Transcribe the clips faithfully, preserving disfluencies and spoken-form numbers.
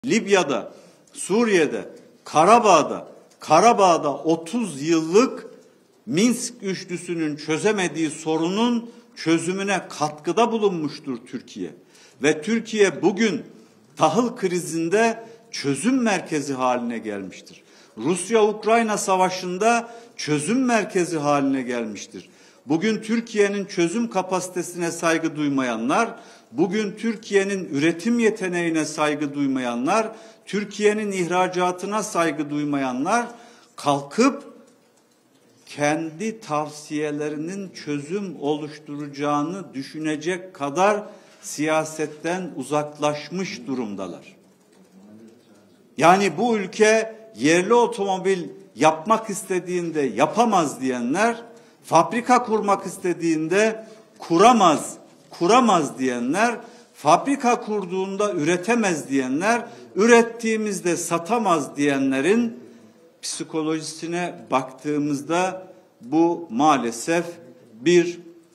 Libya'da, Suriye'de, Karabağ'da, Karabağ'da otuz yıllık Minsk üçlüsünün çözemediği sorunun çözümüne katkıda bulunmuştur Türkiye. Ve Türkiye bugün tahıl krizinde çözüm merkezi haline gelmiştir. Rusya-Ukrayna savaşında çözüm merkezi haline gelmiştir. Bugün Türkiye'nin çözüm kapasitesine saygı duymayanlar, bugün Türkiye'nin üretim yeteneğine saygı duymayanlar, Türkiye'nin ihracatına saygı duymayanlar kalkıp kendi tavsiyelerinin çözüm oluşturacağını düşünecek kadar siyasetten uzaklaşmış durumdalar. Yani bu ülke yerli otomobil yapmak istediğinde yapamaz diyenler, fabrika kurmak istediğinde kuramaz, kuramaz diyenler, fabrika kurduğunda üretemez diyenler, ürettiğimizde satamaz diyenlerin psikolojisine baktığımızda bu maalesef bir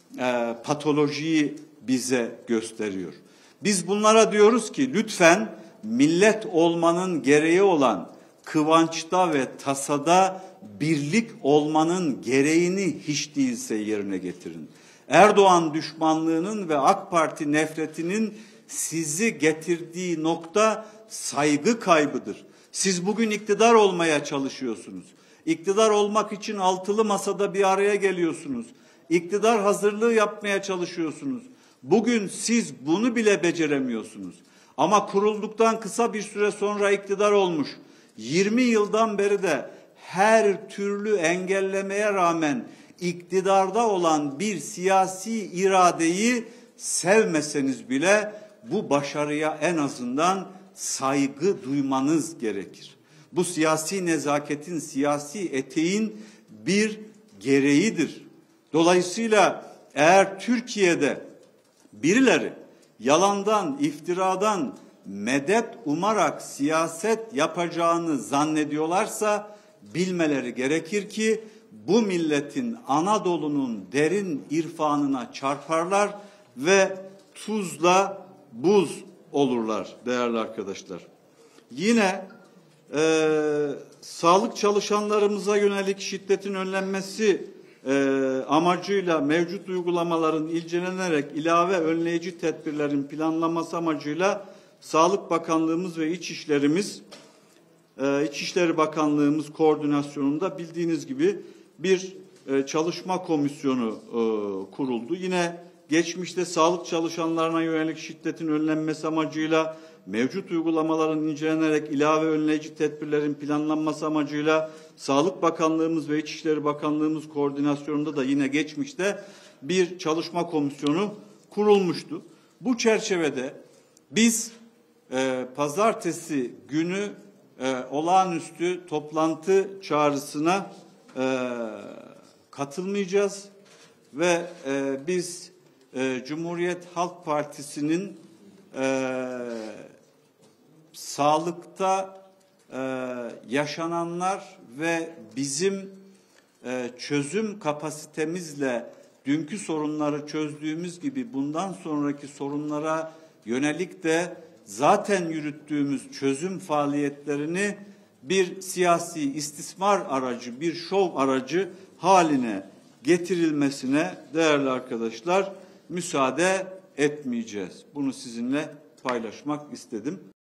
e, patolojiyi bize gösteriyor. Biz bunlara diyoruz ki lütfen millet olmanın gereği olan kıvançta ve tasada birlik olmanın gereğini hiç değilse yerine getirin. Erdoğan düşmanlığının ve AK Parti nefretinin sizi getirdiği nokta saygı kaybıdır. Siz bugün iktidar olmaya çalışıyorsunuz. İktidar olmak için altılı masada bir araya geliyorsunuz. İktidar hazırlığı yapmaya çalışıyorsunuz. Bugün siz bunu bile beceremiyorsunuz. Ama kurulduktan kısa bir süre sonra iktidar olmuş, yirmi yıldan beri de her türlü engellemeye rağmen iktidarda olan bir siyasi iradeyi sevmeseniz bile bu başarıya en azından saygı duymanız gerekir. Bu siyasi nezaketin, siyasi eteğin bir gereğidir. Dolayısıyla eğer Türkiye'de birileri yalandan, iftiradan medet umarak siyaset yapacağını zannediyorlarsa bilmeleri gerekir ki bu milletin, Anadolu'nun derin irfanına çarparlar ve tuzla buz olurlar değerli arkadaşlar. Yine e, sağlık çalışanlarımıza yönelik şiddetin önlenmesi e, amacıyla mevcut uygulamaların incelenerek ilave önleyici tedbirlerin planlanması amacıyla Sağlık Bakanlığımız ve İçişlerimiz, e, İçişleri Bakanlığımız koordinasyonunda bildiğiniz gibi bir e, çalışma komisyonu e, kuruldu. Yine geçmişte sağlık çalışanlarına yönelik şiddetin önlenmesi amacıyla mevcut uygulamaların incelenerek ilave önleyici tedbirlerin planlanması amacıyla Sağlık Bakanlığımız ve İçişleri Bakanlığımız koordinasyonunda da yine geçmişte bir çalışma komisyonu kurulmuştu. Bu çerçevede biz e, pazartesi günü e, olağanüstü toplantı çağrısına e, katılmayacağız ve e, biz e, Cumhuriyet Halk Partisi'nin e, sağlıkta e, yaşananlar ve bizim e, çözüm kapasitemizle dünkü sorunları çözdüğümüz gibi bundan sonraki sorunlara yönelik de zaten yürüttüğümüz çözüm faaliyetlerini bir siyasi istismar aracı, bir şov aracı haline getirilmesine değerli arkadaşlar müsaade etmeyeceğiz. Bunu sizinle paylaşmak istedim.